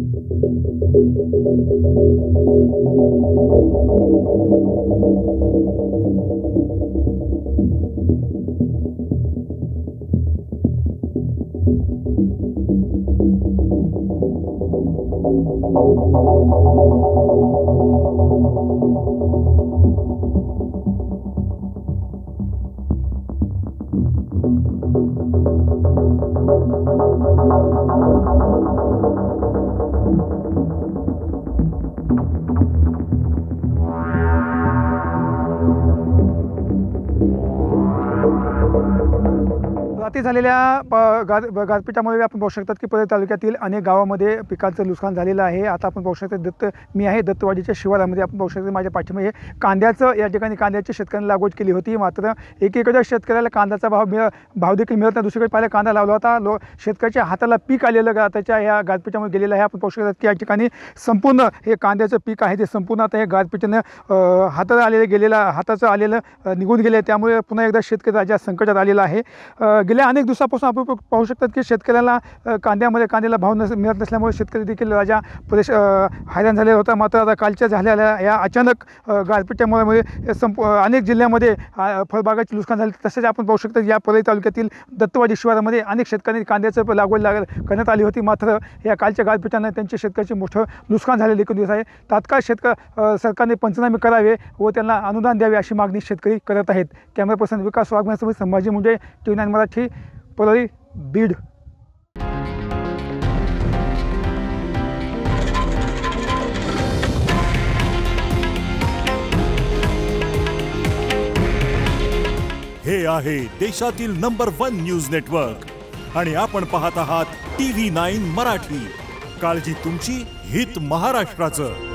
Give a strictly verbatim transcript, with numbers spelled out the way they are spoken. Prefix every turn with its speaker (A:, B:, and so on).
A: रात्री झालेल्या गाज गारपिटामुळे आपण पाहू शकतात की परळी तालुक्यातील अनेक गावामध्ये पिकांचं नुकसान झालेलं आहे। आता आपण पाहू शकतो दत्त मी आहे दत्तवाडीच्या शिवारामध्ये आपण पाहू शकतो माझ्या पाठीमागे कांद्याचं या ठिकाणी कांद्याची शेतकऱ्यांनी लागवड केली होती। मात्र एकीकडे शेतकऱ्याला कांद्याचा भाव मिळ भाव देखील मिळत नाही, दुसरीकडे पाहिलं कांदा लावला होता लो शेतकऱ्याच्या हाताला पीक आलेलं त्याच्या या गारपिटामुळे गेलेलं आहे। आपण पाहू शकतात की या ठिकाणी संपूर्ण हे कांद्याचं पीक आहे ते संपूर्ण आता हे गारपिटानं हातात आलेलं गेलेलं हाताचं आलेलं निघून गेले, त्यामुळे पुन्हा एकदा शेतकरी राज्यात संकटात आलेला आहे। गेल्या अनेक दिवसापासून आपण पाहू शकतात की शेतकऱ्याला कांद्यामध्ये कांद्याला भाव नस मिळत नसल्यामुळे शेतकरी देखील राजा परेश हैराण झालेला होता। मात्र आता कालच्या झालेल्या या अचानक गारपिटामुळे संप अनेक जिल्ह्यामध्ये फळबागाचे नुकसान झाले। तसेच आपण पाहू शकतो या परळी तालुक्यातील दत्तवाडी शिवारामध्ये अनेक शेतकऱ्यांनी कांद्याचं लागवड लाग करण्यात आली होती, मात्र या कालच्या गारपिटानं त्यांच्या शेतकऱ्याचे मोठं नुकसान झालेले देखील दिसत आहे। तात्काळ शेतक सरकारने पंचनामे करावे व त्यांना अनुदान द्यावे अशी मागणी शेतकरी करत आहेत। कॅमेरा पर्सन विकास वाघमारेसोबत संभाजी मुंडे, टी नाईन मराठी, परळी, बीड।
B: हे आहे देशातील नंबर वन न्यूज नेटवर्क आणि आपण पाहत आहात टी व्ही नाईन मराठी। काळजी तुमची, हित महाराष्ट्राचं।